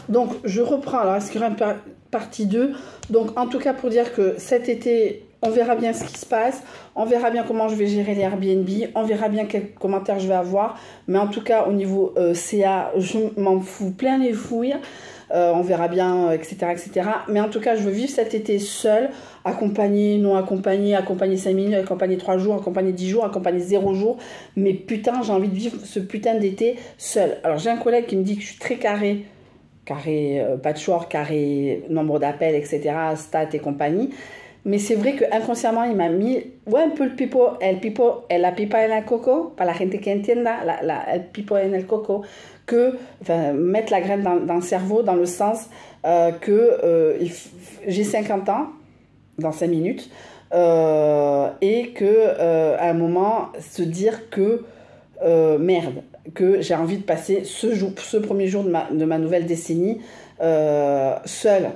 Donc, je reprends. Alors, est-ce qu'il y aura une partie 2? Donc, en tout cas, pour dire que cet été, on verra bien ce qui se passe. On verra bien comment je vais gérer les Airbnb. On verra bien quels commentaires je vais avoir. Mais en tout cas, au niveau CA, je m'en fous plein les fouilles. On verra bien, etc., etc. Mais en tout cas, je veux vivre cet été seule, accompagnée, non accompagnée, accompagnée 5 minutes, accompagnée 3 jours, accompagnée 10 jours, accompagnée 0 jours. Mais putain, j'ai envie de vivre ce putain d'été seule. Alors, j'ai un collègue qui me dit que je suis très carré patchwork, carré nombre d'appels, etc., stats et compagnie. Mais c'est vrai qu'inconsciemment, il m'a mis, ouais, un peu la pipa en el coco, para la gente que entienda, el pipo en el coco, que, enfin, mettre la graine dans le cerveau, dans le sens j'ai 50 ans, dans 5 minutes, et à un moment, se dire que, merde, que j'ai envie de passer ce premier jour de ma nouvelle décennie seule.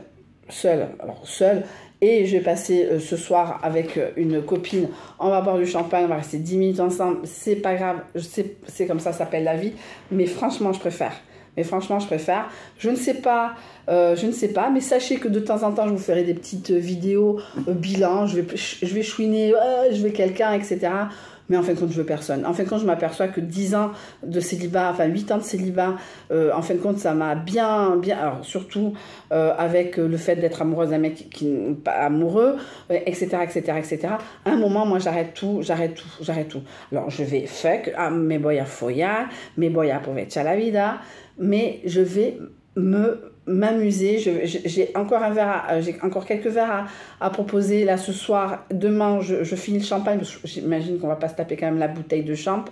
Et je vais passer ce soir avec une copine. On va boire du champagne, on va rester 10 minutes ensemble. C'est pas grave, c'est comme ça s'appelle la vie. Mais franchement, je préfère. Je ne sais pas, mais sachez que de temps en temps, je vous ferai des petites vidéos bilan. Je vais chouiner, je vais quelqu'un, etc. Mais en fin de compte, je veux personne. En fin de compte, je m'aperçois que 10 ans de célibat, enfin 8 ans de célibat, en fin de compte, ça m'a bien, alors surtout avec le fait d'être amoureuse d'un mec qui n'est pas amoureux, etc., etc., etc. À un moment, moi, j'arrête tout. Alors, je vais fuck, me voy a follar, me voy a aprovechar la vida, mais je vais m'amuser. J'ai encore quelques verres à proposer là ce soir. Demain, je finis le champagne parce que j'imagine qu'on va pas se taper quand même la bouteille de champ.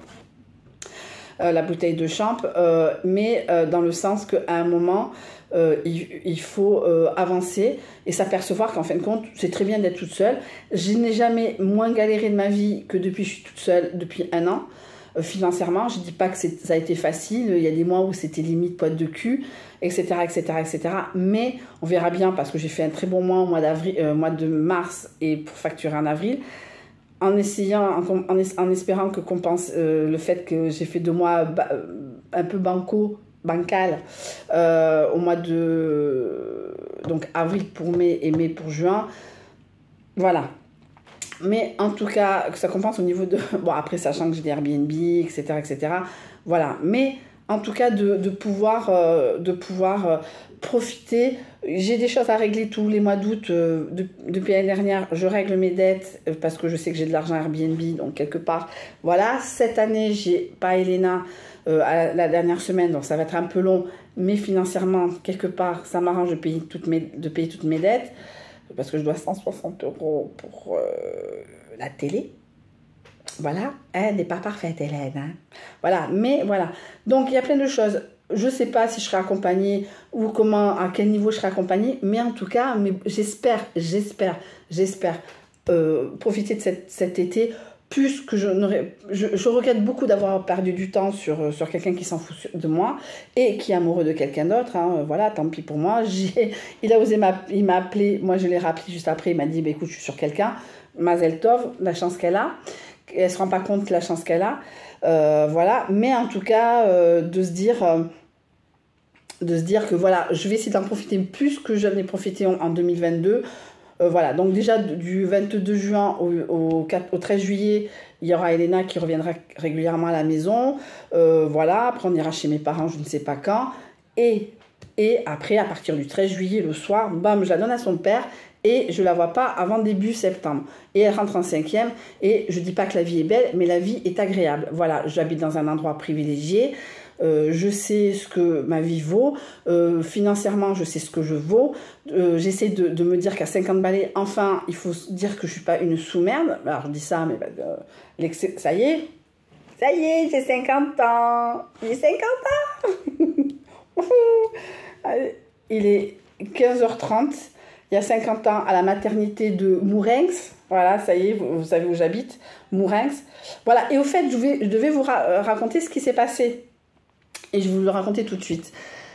Mais dans le sens qu'à un moment, il faut avancer et s'apercevoir qu'en fin de compte, c'est très bien d'être toute seule. Je n'ai jamais moins galéré de ma vie que depuis que je suis toute seule, depuis 1 an. Financièrement, je ne dis pas que ça a été facile, il y a des mois où c'était limite pote de cul, etc., etc., etc. Mais on verra bien parce que j'ai fait un très bon mois au mois de mars et pour facturer en avril, en espérant que compense le fait que j'ai fait 2 mois un peu bancal au mois de donc avril pour mai et mai pour juin. Voilà. Mais en tout cas, que ça compense au niveau de... Bon, après, sachant que j'ai des Airbnb, etc., etc. Voilà. Mais en tout cas, de pouvoir profiter. J'ai des choses à régler tous les mois d'août. Depuis l'année dernière, je règle mes dettes parce que je sais que j'ai de l'argent Airbnb, donc quelque part. Voilà. Cette année, j'ai pas Elena la dernière semaine, donc ça va être un peu long. Mais financièrement, quelque part, ça m'arrange de payer toutes mes dettes. Parce que je dois 160 € pour la télé. Voilà, elle n'est pas parfaite, Hélène. Hein. Voilà, mais voilà. Donc, il y a plein de choses. Je ne sais pas si je serai accompagnée ou à quel niveau je serai accompagnée, mais en tout cas, j'espère profiter de cet été. Plus que je regrette beaucoup d'avoir perdu du temps sur quelqu'un qui s'en fout de moi et qui est amoureux de quelqu'un d'autre. Hein. Voilà, tant pis pour moi. Il m'a appelé, moi je l'ai rappelé juste après, il m'a dit, bah, écoute, je suis sur quelqu'un. Mazel Tov, la chance qu'elle a. Elle ne se rend pas compte de la chance qu'elle a. Voilà, mais en tout cas, de se dire que voilà, je vais essayer d'en profiter plus que j'en ai profité en 2022. Voilà, donc déjà du 22 juin au 13 juillet, il y aura Elena qui reviendra régulièrement à la maison. Voilà, après on ira chez mes parents, je ne sais pas quand. Et après, à partir du 13 juillet, le soir, bam, je la donne à son père et je ne la vois pas avant début septembre. Et elle rentre en 5e et je ne dis pas que la vie est belle, mais la vie est agréable. Voilà, j'habite dans un endroit privilégié. Je sais ce que ma vie vaut, financièrement je sais ce que je vaux, j'essaie de me dire qu'à 50 balais, enfin il faut dire que je suis pas une sous-merde, alors je dis ça mais ça y est, j'ai 50 ans, il est 15h30, il y a 50 ans à la maternité de Mourenx, voilà, ça y est, vous savez où j'habite, Mourenx, voilà, et au fait je devais vous raconter ce qui s'est passé. Et je vais vous le raconter tout de suite.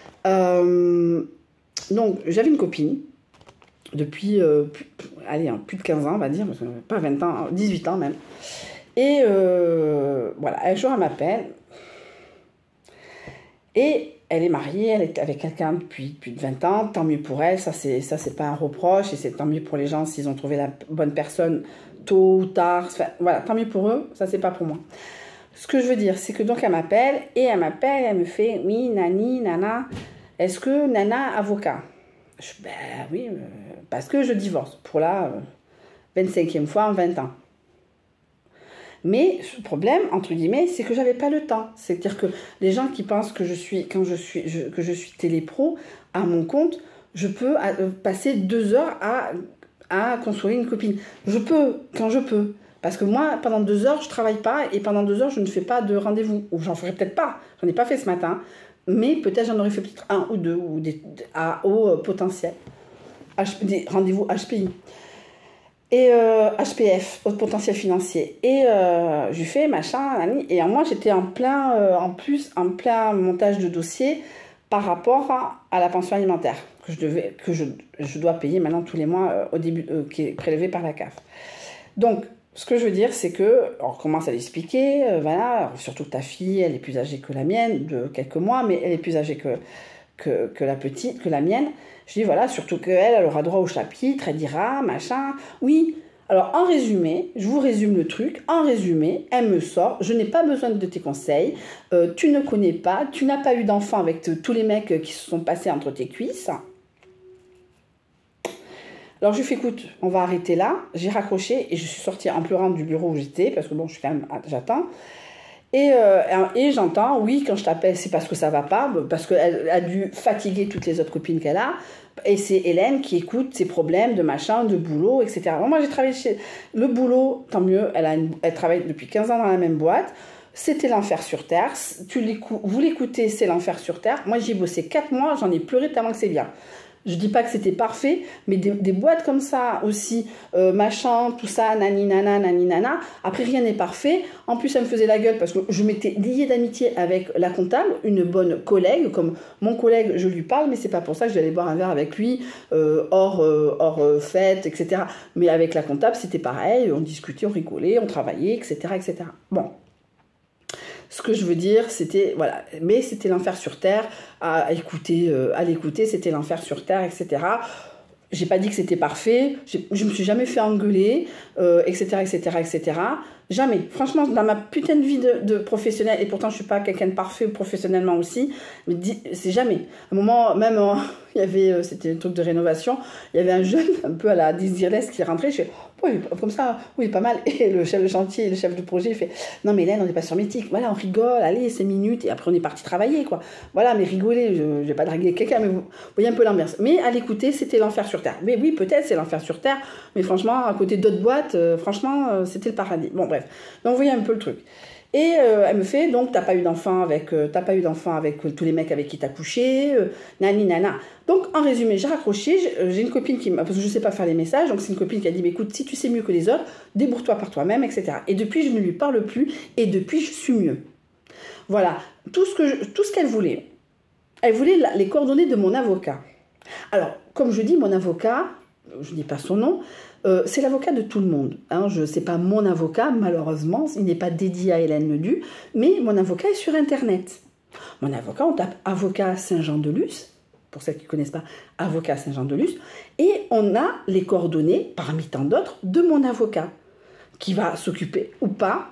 Donc, j'avais une copine depuis plus de 15 ans, on va dire, pas 20 ans, 18 ans même. Et voilà, un jour, elle m'appelle. Et elle est mariée, elle est avec quelqu'un depuis plus de 20 ans, tant mieux pour elle, ça c'est pas un reproche, et c'est tant mieux pour les gens s'ils ont trouvé la bonne personne tôt ou tard, enfin, voilà, tant mieux pour eux, ça c'est pas pour moi. Ce que je veux dire, c'est que donc elle m'appelle, elle me fait, oui, nani, nana, est-ce que nana avocat? Ben oui, parce que je divorce, pour la 25e fois en 20 ans. Mais le problème, entre guillemets, c'est que j'avais pas le temps. C'est-à-dire que les gens qui pensent que je suis télépro, à mon compte, je peux passer 2 heures à consoler une copine. Je peux, quand je peux. Parce que moi, pendant 2 heures, je travaille pas, et pendant 2 heures, je ne fais pas de rendez-vous. Ou j'en ferai peut-être pas. J'en ai pas fait ce matin. Mais peut-être j'en aurais fait peut-être 1 ou 2, ou à haut potentiel. Des rendez-vous HPI. Et HPF, haut potentiel financier. Et je lui fais machin, et moi j'étais en plein montage de dossier par rapport à la pension alimentaire que je dois payer maintenant tous les mois au début, qui est prélevée par la CAF. Donc, ce que je veux dire, c'est que, on commence à l'expliquer, voilà, surtout ta fille, elle est plus âgée que la mienne, de quelques mois, mais elle est plus âgée que la mienne. Je dis voilà, surtout qu'elle aura droit au chapitre, elle dira, machin. Oui, alors en résumé, je vous résume le truc. En résumé, elle me sort, je n'ai pas besoin de tes conseils, tu ne connais pas, tu n'as pas eu d'enfant avec tous les mecs qui se sont passés entre tes cuisses. Alors je lui fais écoute, on va arrêter là. J'ai raccroché et je suis sortie en pleurant du bureau où j'étais, parce que bon, j'attends. Et j'entends, oui, quand je t'appelle, c'est parce que ça va pas, parce qu'elle a dû fatiguer toutes les autres copines qu'elle a. Et c'est Hélène qui écoute ses problèmes de machin, de boulot, etc. Alors moi, j'ai travaillé chez le boulot, tant mieux, elle travaille depuis 15 ans dans la même boîte. C'était l'enfer sur Terre. Vous l'écoutez, c'est l'enfer sur Terre. Moi, j'y ai bossé 4 mois, j'en ai pleuré tellement que c'est bien. Je dis pas que c'était parfait, mais des boîtes comme ça aussi, machin, tout ça, nani nana. Après, rien n'est parfait. En plus, elle me faisait la gueule parce que je m'étais liée d'amitié avec la comptable, une bonne collègue. Comme mon collègue, je lui parle, mais c'est pas pour ça que je vais aller boire un verre avec lui, hors fête, etc. Mais avec la comptable, c'était pareil. On discutait, on rigolait, on travaillait, etc., etc. Bon. Ce que je veux dire, c'était, voilà, mais c'était l'enfer sur Terre, à l'écouter, c'était l'enfer sur Terre, etc. J'ai pas dit que c'était parfait, je me suis jamais fait engueuler, etc., etc., etc. Jamais. Franchement, dans ma putain de vie de professionnelle, et pourtant je suis pas quelqu'un de parfait professionnellement aussi, mais c'est jamais. À un moment, même, il y avait, c'était un truc de rénovation, il y avait un jeune, un peu à la Désirless, qui rentrait, je fais, oh, comme ça, oui, pas mal. Et le chef de chantier, le chef de projet, il fait, non mais Hélène, on n'est pas sur mythique, voilà, on rigole, allez, 5 minutes, et après on est parti travailler, quoi. Voilà, mais rigoler, je vais pas draguer quelqu'un, mais vous voyez un peu l'ambiance. Mais à l'écouter, c'était l'enfer sur Terre. Mais oui, peut-être c'est l'enfer sur Terre, mais franchement, à côté d'autres boîtes, franchement, c'était le paradis. Bon, bref. Donc, vous voyez un peu le truc. Et elle me fait, donc, t'as pas eu d'enfant avec tous les mecs avec qui t'as couché, nani, nana. Donc, en résumé, j'ai raccroché, j'ai une copine parce que je sais pas faire les messages, donc c'est une copine qui a dit, mais écoute, si tu sais mieux que les autres, débrouille-toi par toi-même, etc. Et depuis, je ne lui parle plus, et depuis, je suis mieux. Voilà, tout ce qu'elle voulait. Elle voulait les coordonnées de mon avocat. Alors, comme je dis, mon avocat, je ne dis pas son nom, c'est l'avocat de tout le monde. Hein. C'est pas mon avocat, malheureusement, il n'est pas dédié à Hélène Ledu, mais mon avocat est sur Internet. Mon avocat, on tape avocat Saint-Jean-de-Luz, pour celles qui ne connaissent pas, avocat Saint-Jean-de-Luz, et on a les coordonnées, parmi tant d'autres, de mon avocat, qui va s'occuper ou pas,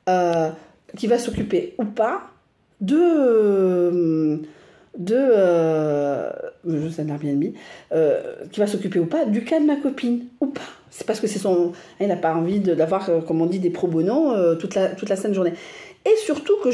je sais Airbnb, qui va s'occuper ou pas du cas de ma copine, ou pas. C'est parce que elle n'a pas envie d'avoir, comme on dit, des pro bono toute la sainte journée. Et surtout que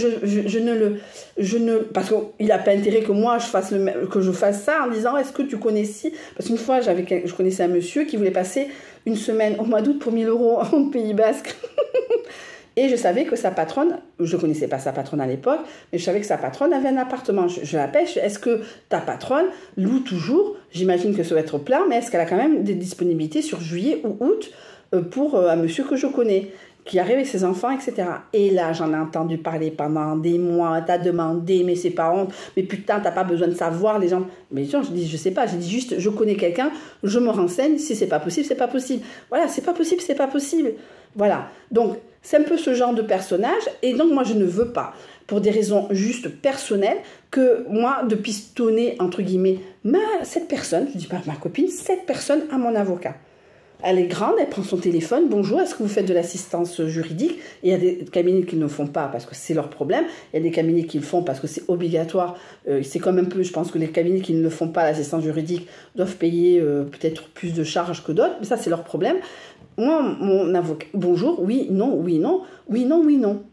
parce qu'il n'a pas intérêt que moi que je fasse ça en disant est-ce que tu connais si, parce qu'une fois je connaissais un monsieur qui voulait passer une semaine au mois d'août pour 1 000 € au Pays Basque. Et je savais que sa patronne, je ne connaissais pas sa patronne à l'époque, mais je savais que sa patronne avait un appartement. Je l'appelle, est-ce que ta patronne loue toujours? J'imagine que ça va être plein, mais est-ce qu'elle a quand même des disponibilités sur juillet ou août pour un monsieur que je connais, qui arrive avec ses enfants, etc. Et là, j'en ai entendu parler pendant des mois, t'as demandé, mais c'est pas honte, mais putain, t'as pas besoin de savoir, les gens... Mais genre, je dis, je sais pas, j'ai dit juste, je connais quelqu'un, je me renseigne, si c'est pas possible, c'est pas possible. Voilà, c'est pas possible, c'est pas possible. Voilà, donc... C'est un peu ce genre de personnage. Et donc, moi, je ne veux pas, pour des raisons juste personnelles, que moi, de pistonner, entre guillemets, cette personne, je ne dis pas ma copine, cette personne à mon avocat. Elle est grande, elle prend son téléphone. Bonjour, est-ce que vous faites de l'assistance juridique? Il y a des cabinets qui ne le font pas parce que c'est leur problème. Il y a des cabinets qui le font parce que c'est obligatoire. C'est comme un peu, je pense que les cabinets qui ne le font pas, l'assistance juridique, doivent payer peut-être plus de charges que d'autres. Mais ça, c'est leur problème. Moi, mon avocat, bonjour, oui, non, oui, non, oui, non, oui, non.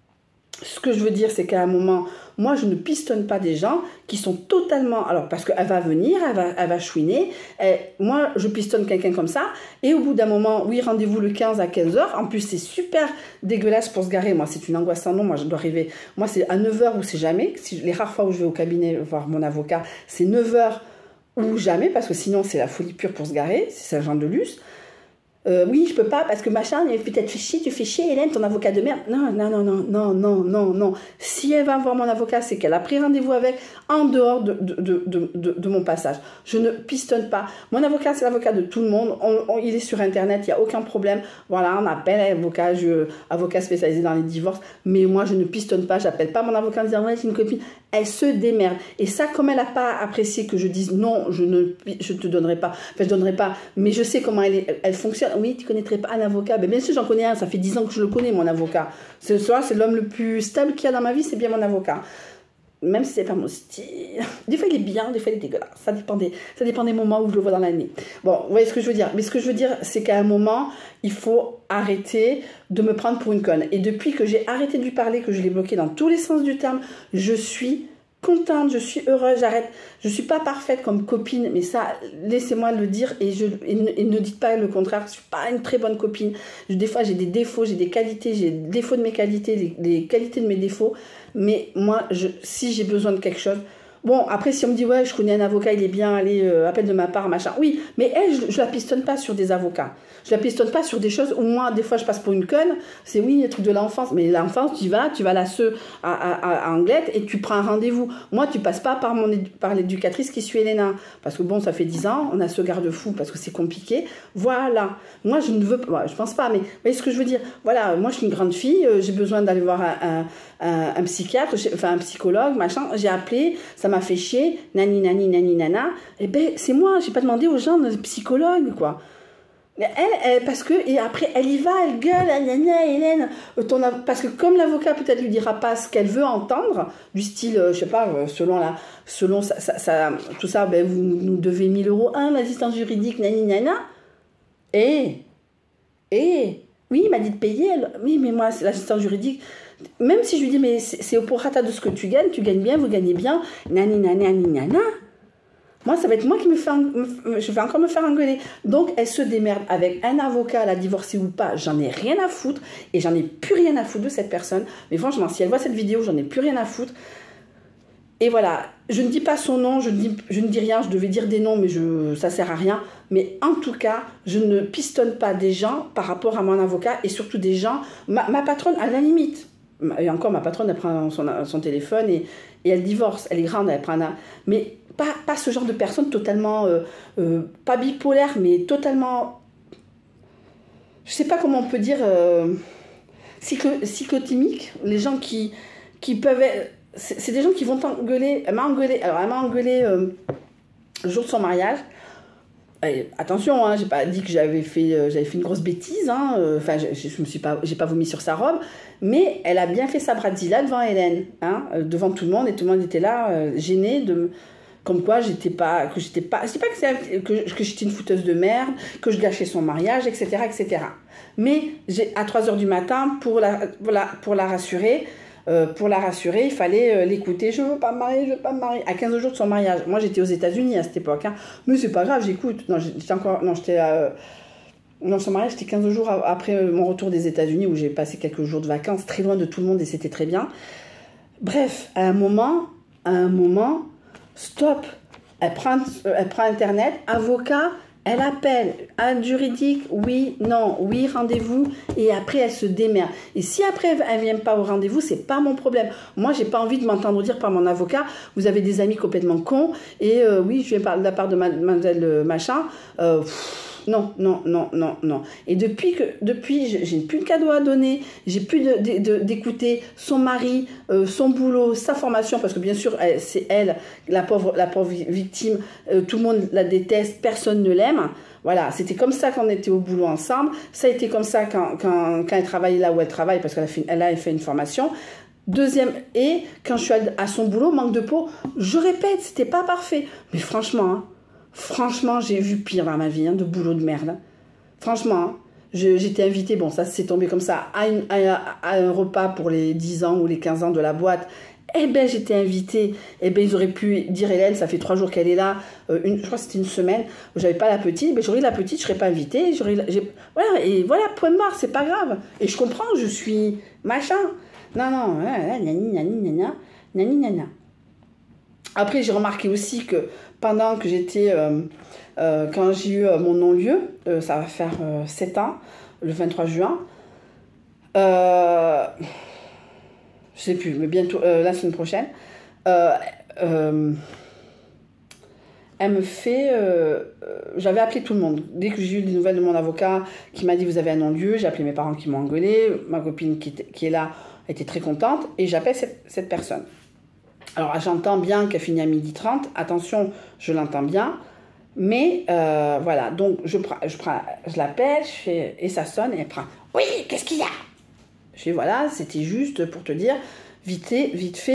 Ce que je veux dire, c'est qu'à un moment, moi, je ne pistonne pas des gens qui sont totalement... Alors, parce qu'elle va venir, elle va chouiner. Moi, je pistonne quelqu'un comme ça. Et au bout d'un moment, oui, rendez-vous le 15 à 15 h. En plus, c'est super dégueulasse pour se garer. Moi, c'est une angoisse sans nom. Moi, je dois arriver... Moi, c'est à 9 h ou c'est jamais. Les rares fois où je vais au cabinet voir mon avocat, c'est 9 h ou jamais. Parce que sinon, c'est la folie pure pour se garer. C'est un genre de luxe. Oui, je peux pas parce que machin, peut-être tu fais chier Hélène, ton avocat de merde. Non, non, non, non, non, non, non, non. Si elle va voir mon avocat, c'est qu'elle a pris rendez-vous avec en dehors de mon passage. Je ne pistonne pas. Mon avocat, c'est l'avocat de tout le monde. Il est sur Internet, il n'y a aucun problème. Voilà, on appelle avocat spécialisé dans les divorces. Mais moi, je ne pistonne pas. J'appelle pas mon avocat en disant ouais, c'est une copine. Elle se démerde. Et ça, comme elle n'a pas apprécié que je dise non, je te donnerai pas. Enfin, je donnerai pas. Mais je sais comment elle fonctionne. Oui, tu connaîtrais pas un avocat. Ben, bien sûr, j'en connais un. Ça fait 10 ans que je le connais, mon avocat. C'est l'homme le plus stable qu'il y a dans ma vie, c'est bien mon avocat. Même si c'est pas mon style. Des fois, il est bien, des fois, il est dégueulasse. Ça dépend des moments où je le vois dans l'année. Bon, vous voyez ce que je veux dire. Mais ce que je veux dire, c'est qu'à un moment, il faut arrêter de me prendre pour une conne. Et depuis que j'ai arrêté de lui parler, que je l'ai bloqué dans tous les sens du terme, je suis contente, je suis heureuse, j'arrête. Je suis pas parfaite comme copine, mais ça, laissez-moi le dire et ne dites pas le contraire. Je suis pas une très bonne copine. Des fois, j'ai des défauts, j'ai des qualités, j'ai des défauts de mes qualités, les qualités de mes défauts. Mais moi, si j'ai besoin de quelque chose, bon, après, si on me dit, ouais, je connais un avocat, il est bien, allez, appelle de ma part, machin. Oui, mais elle, je la pistonne pas sur des avocats. Je la pistonne pas sur des choses où moi, des fois, je passe pour une conne. C'est oui, les trucs de l'enfance. Mais l'enfance, tu vas à Anglette et tu prends un rendez-vous. Moi, tu passes pas par l'éducatrice qui suit Elena. Parce que bon, ça fait 10 ans, on a ce garde-fou parce que c'est compliqué. Voilà. Moi, je ne veux pas, je pense pas, mais vous voyez ce que je veux dire? Voilà, moi, je suis une grande fille, j'ai besoin d'aller voir un psychiatre, enfin un psychologue, machin. J'ai appelé, ça m'a fait chier, nani, nani, nani, nana. Eh ben, c'est moi, j'ai pas demandé aux gens de psychologue, quoi. Elle, parce que, et après, elle y va, elle gueule, nana, Hélène, parce que comme l'avocat peut-être lui dira pas ce qu'elle veut entendre, du style, je sais pas, selon tout ça, ben, vous nous devez 1 000 €, l'assistance juridique, nani, nana. Oui, il m'a dit de payer, oui, mais moi, c'est l'assistance juridique. Même si je lui dis, mais c'est au prorata de ce que tu gagnes bien, vous gagnez bien, nani, nani, nani, nana. Moi, ça va être moi qui je vais encore me faire engueuler. Donc, elle se démerde avec un avocat, la divorcée ou pas, j'en ai rien à foutre. Et j'en ai plus rien à foutre de cette personne. Mais franchement, si elle voit cette vidéo, j'en ai plus rien à foutre. Et voilà, je ne dis pas son nom, je ne dis rien, je devais dire des noms, mais ça sert à rien. Mais en tout cas, je ne pistonne pas des gens par rapport à mon avocat et surtout des gens... Ma patronne, à la limite... Et encore, ma patronne, elle prend son téléphone et elle divorce. Elle est grande, elle prend un... Mais pas ce genre de personne totalement... pas bipolaire, mais totalement... Je sais pas comment on peut dire... cyclotimique. Les gens qui peuvent... C'est des gens qui vont t'engueuler. Elle m'a engueulé le jour de son mariage. Et attention, hein, j'ai pas dit que j'avais fait une grosse bêtise. Enfin, j'ai pas vomi sur sa robe, mais elle a bien fait sa bradilla devant Hélène, hein, devant tout le monde, et tout le monde était là, gêné comme quoi je dis pas que j'étais une fouteuse de merde, que je gâchais son mariage, etc., etc. Mais à 3 h du matin, pour la rassurer. Il fallait l'écouter. Je veux pas me marier. À 15 jours de son mariage. Moi, j'étais aux États-Unis à cette époque. Hein. Mais c'est pas grave, j'écoute. Non, son mariage, c'était 15 jours après mon retour des États-Unis où j'ai passé quelques jours de vacances très loin de tout le monde et c'était très bien. Bref, à un moment, stop. Elle prend Internet, avocat. Elle appelle, un juridique, oui, non, oui, rendez-vous, et après elle se démerde. Et si après elle ne vient pas au rendez-vous, c'est pas mon problème. Moi, j'ai pas envie de m'entendre dire par mon avocat, vous avez des amis complètement cons, et oui, je viens de la part de mademoiselle machin, Non, non, non, non, non. Et depuis, j'ai plus de cadeaux à donner, j'ai plus d'écouter son mari, son boulot, sa formation, parce que bien sûr, c'est elle, la pauvre victime, tout le monde la déteste, personne ne l'aime. Voilà, c'était comme ça quand on était au boulot ensemble, ça a été comme ça quand elle travaillait là où elle travaille, parce qu'elle a fait une formation. Deuxième, et quand je suis à son boulot, manque de peau, je répète, c'était pas parfait. Mais franchement, hein, franchement, j'ai vu pire dans ma vie, hein, de boulot de merde. Franchement, hein, j'étais invitée, bon, ça s'est tombé comme ça, à un repas pour les 10 ans ou les 15 ans de la boîte. Eh ben, j'étais invitée. Eh ben, ils auraient pu dire, Hélène, ça fait 3 jours qu'elle est là, je crois que c'était une semaine, où j'avais pas la petite, ben, j'aurais eu la petite, je serais pas invitée. Voilà, et voilà, point barre, c'est pas grave. Et je comprends, je suis machin. Non, non, nani, nani, nana, nani, nana. Après, j'ai remarqué aussi que pendant que j'étais, quand j'ai eu mon non-lieu, ça va faire 7 ans, le 23 juin, je sais plus, mais bientôt, la semaine prochaine, elle me fait... j'avais appelé tout le monde. Dès que j'ai eu des nouvelles de mon avocat qui m'a dit vous avez un non-lieu, j'ai appelé mes parents qui m'ont engueulé, ma copine qui est là était très contente, et j'appelle cette personne. Alors j'entends bien qu'elle finit à 12h30, attention, je l'entends bien, mais voilà, donc je l'appelle, et ça sonne, et elle prend « Oui, qu'est-ce qu'il y a ?» Je fais « Voilà, c'était juste pour te dire, vite fait,